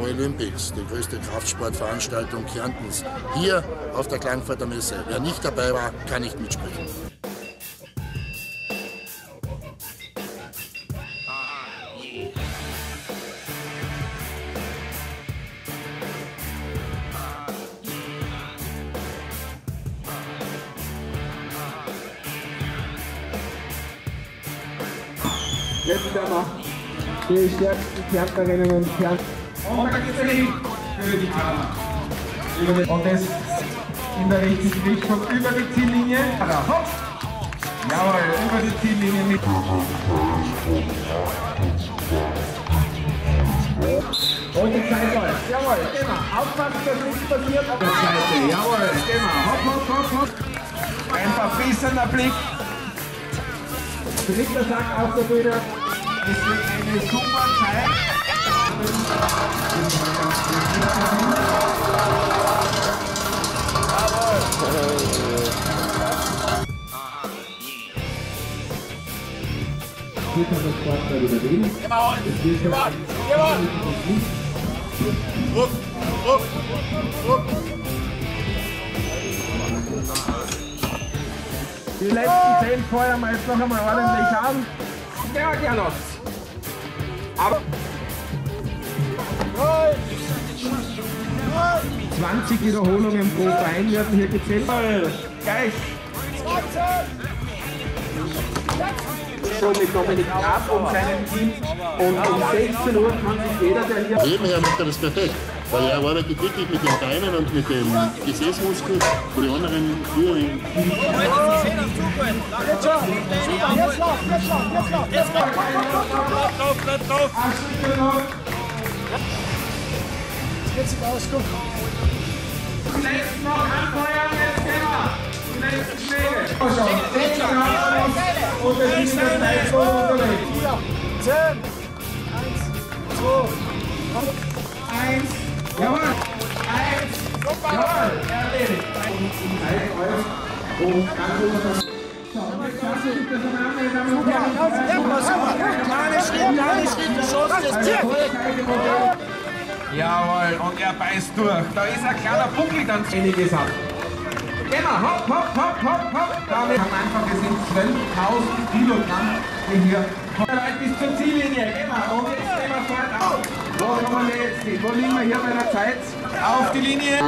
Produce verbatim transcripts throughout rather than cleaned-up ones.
Olympics, die größte Kraftsportveranstaltung Kärntens, hier auf der Klagenfurter Messe. Wer nicht dabei war, kann nicht mitsprechen. Jetzt werden wir die stärksten Kärntnerinnen und Kärntner. Und da geht es hin für die Kammer. Und das in der richtigen Richtung über die Ziellinie. Hopp! Jawohl, über die Ziellinie mit. Und die Zeit läuft. Jawohl, geh mal. Aufpassen, dass nichts passiert auf der Seite. Jawohl, geh mal. Hopp, hopp, hopp, hopp. Ein verbissener Blick. Dritter Sack auf der Bühne. Es wird eine super Zeit. Hier kann das Sportler wieder reden. Jawohl! Jawohl! Jawohl! Druck! Druck! Druck! Die letzten zehn feuern wir jetzt noch einmal ordentlich an. Ja, gerne. Aber zwanzig Wiederholungen pro Bein werden hier gezählt. Gleich. Schon mit Dominik Graf und seinem Team. Und um sechzehn Uhr kann sich jeder, der hier... Nebenher macht er das perfekt, weil er arbeitet wirklich mit den Beinen und mit den Gesäßmuskeln, wo die anderen früher... Jetzt schon! Jetzt lauf! Jetzt lauf! Jetzt lauf! Jetzt lauf! Lauf! Lauf! Lauf! Jetzt geht's nicht aus, guck! Die letzten noch anfeuern, jetzt gehen wir! Die letzten Schläge! Und das ist der Zeit voll unterwegs! zehn! eins, zwei, eins, jawohl! eins, jawohl! Erledigt! Und ganz unter Kleine Schritt, kleine Schritt, du schaust das Ziel! Jawohl, und er beißt durch. Da ist ein kleiner Buckel ganz einiges ab. Geh mal, hopp, hopp, hopp, hopp, hopp. Damit am Anfang, es sind zwölftausend Kilogramm, die hier bereit bis zur Ziellinie. Geh mal, und jetzt gehen wir fort auf. Wo kommen wir jetzt hin? Wo liegen wir hier bei der Zeit? Auf die Linie.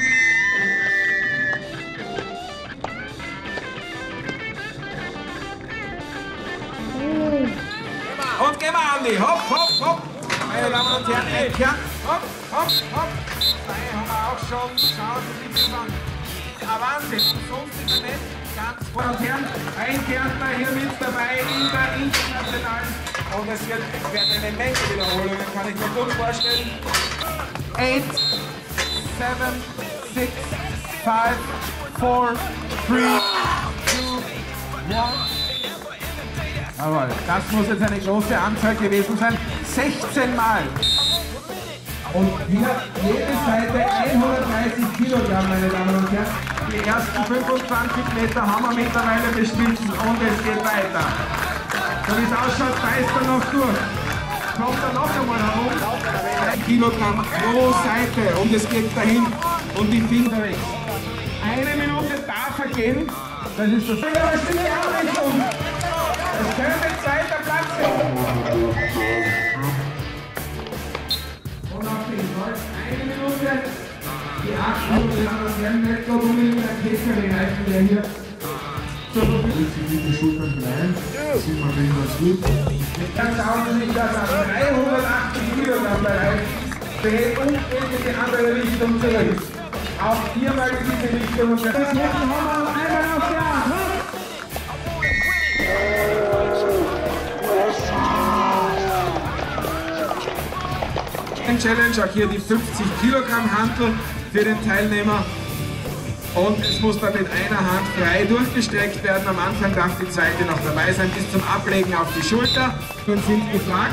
Und gehen wir, Andi. Hopp, hopp, hopp. Meine Damen und Herren, ein Kern. Hopp, hopp, hopp. Zwei haben wir auch schon. Schauen Sie sich das an. Ein Wahnsinn. Und sonst ist es nicht ganz vor. Und Herren, ein Kärntner hier mit dabei in der internationalen. Und es wird, es werden eine Menge Wiederholungen, kann ich mir gut vorstellen. Eight, seven, six, five, four, three, two, one. Jawohl, das muss jetzt eine große Anzahl gewesen sein. sechzehn Mal. Und hier jede Seite hundertdreißig Kilogramm, meine Damen und Herren. Die ersten fünfundzwanzig Meter haben wir mittlerweile bestritten und es geht weiter. So wie es ausschaut, beißt er noch durch. Kommt er noch einmal herum. ein Kilogramm pro Seite und es geht dahin und die Finger weg. Eine Minute darf vergehen. Das ist das. Das ist die Anrichtung. Es könnte zweiter Platz sein. Und auf den Kreuz eine Minute. Die acht Minuten haben wir sehr nett gelungen mit einem P K W-Reifen, der hier zur Verfügung steht. Die Schultern klein, sieht man wegen was gut. Dann schauen Sie sich das an. dreihundertachtzig Kilogramm bei Reifen. Dreht und in die andere Richtung zurück. Auch viermal in diese Richtung. Und das hinten haben wir noch einmal auf der Hand. Challenge, auch hier die fünfzig Kilogramm Hantel für den Teilnehmer. Und es muss dann mit einer Hand frei durchgestreckt werden. Am Anfang darf die zweite noch dabei sein, bis zum Ablegen auf die Schulter. Und sind gefragt.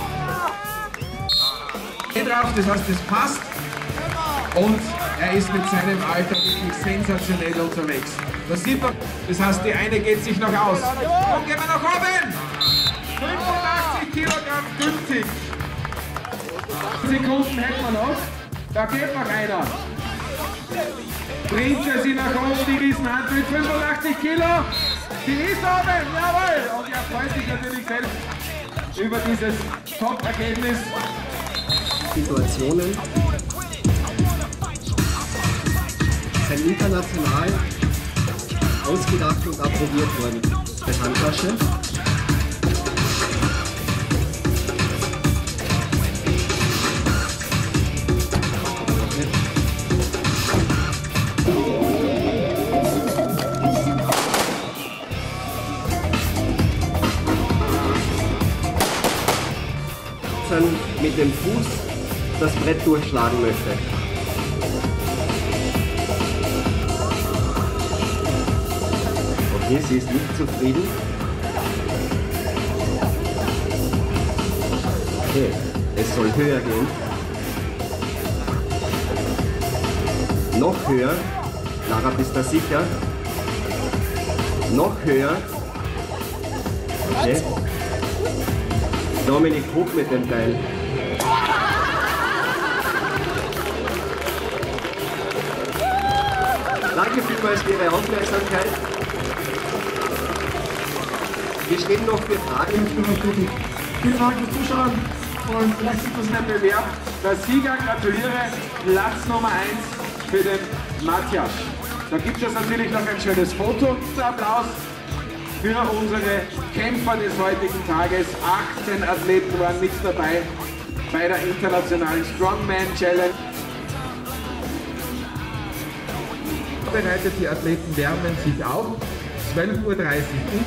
Geht drauf, das heißt, es passt. Und er ist mit seinem Alter wirklich sensationell unterwegs. Das sieht man, das heißt, die eine geht sich noch aus. Und gehen wir nach oben! fünfundachtzig Kilogramm günstig. Sekunden hätten wir noch. Da geht noch einer. Bringt er sie nach oben, die Riesenhand mit fünfundachtzig Kilo. Die ist oben, jawohl. Und er freut sich natürlich selbst über dieses Top-Ergebnis. Situationen sind international ausgedacht und approbiert worden. Die Handtasche. Mit dem Fuß das Brett durchschlagen möchte. Okay, sie ist nicht zufrieden. Okay, es soll höher gehen. Noch höher. Lara, bist du sicher? Noch höher. Okay. Dominik, hoch mit dem Teil. Danke vielmals für Ihre Aufmerksamkeit. Wir stehen noch für Fragen. Vielen Dank fürs Zuschauen und lasst uns den Bewerb. Der Sieger, gratuliere, Platz Nummer eins für den Matthias. Da gibt es natürlich noch ein schönes Foto. Applaus für unsere Kämpfer des heutigen Tages. achtzehn Athleten waren mit dabei bei der internationalen Strongman Challenge. Bereitet, die Athleten wärmen sich auf. zwölf Uhr dreißig